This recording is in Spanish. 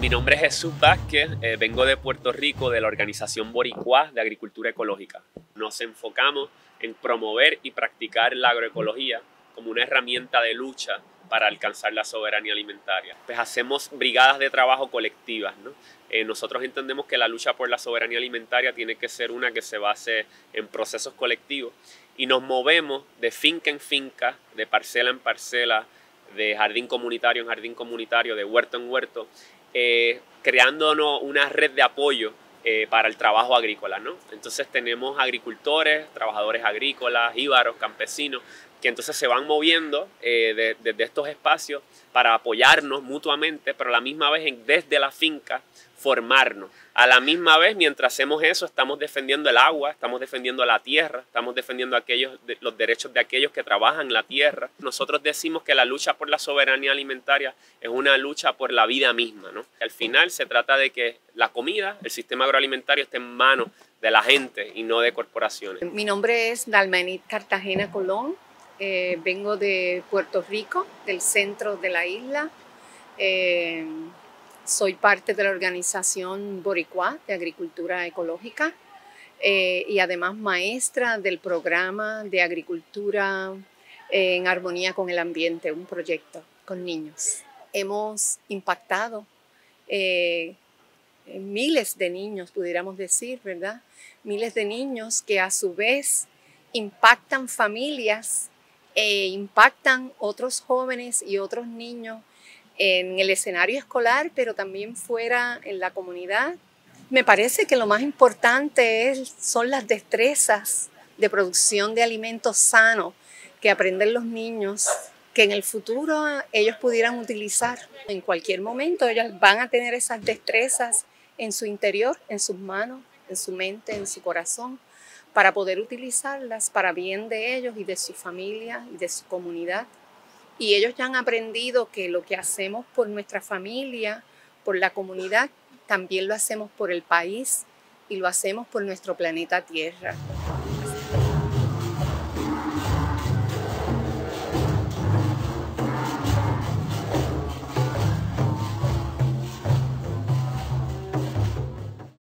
Mi nombre es Jesús Vázquez, vengo de Puerto Rico, de la organización Boricua de Agricultura Ecológica. Nos enfocamos en promover y practicar la agroecología como una herramienta de lucha para alcanzar la soberanía alimentaria. Pues hacemos brigadas de trabajo colectivas, ¿no? Nosotros entendemos que la lucha por la soberanía alimentaria tiene que ser una que se base en procesos colectivos y nos movemos de finca en finca, de parcela en parcela, de jardín comunitario en jardín comunitario, de huerto en huerto, creándonos una red de apoyo para el trabajo agrícola, ¿no? Entonces tenemos agricultores, trabajadores agrícolas, jíbaros, campesinos, que entonces se van moviendo desde estos espacios para apoyarnos mutuamente, pero a la misma vez desde la finca formarnos. A la misma vez, mientras hacemos eso, estamos defendiendo el agua, estamos defendiendo la tierra, estamos defendiendo los derechos de aquellos que trabajan la tierra. Nosotros decimos que la lucha por la soberanía alimentaria es una lucha por la vida misma, ¿no? Al final se trata de que la comida, el sistema agroalimentario esté en manos de la gente y no de corporaciones. Mi nombre es Dalmenit Cartagena Colón, vengo de Puerto Rico, del centro de la isla. Soy parte de la organización Boricua de Agricultura Ecológica y además maestra del programa de agricultura en armonía con el ambiente, un proyecto con niños. Hemos impactado miles de niños, pudiéramos decir, ¿verdad? Miles de niños que a su vez impactan familias e impactan otros jóvenes y otros niños en el escenario escolar, pero también fuera en la comunidad. Me parece que lo más importante son las destrezas de producción de alimentos sanos que aprenden los niños, que en el futuro ellos pudieran utilizar. En cualquier momento ellos van a tener esas destrezas en su interior, en sus manos, en su mente, en su corazón, para poder utilizarlas para bien de ellos y de su familia y de su comunidad. Y ellos ya han aprendido que lo que hacemos por nuestra familia, por la comunidad, también lo hacemos por el país y lo hacemos por nuestro planeta Tierra.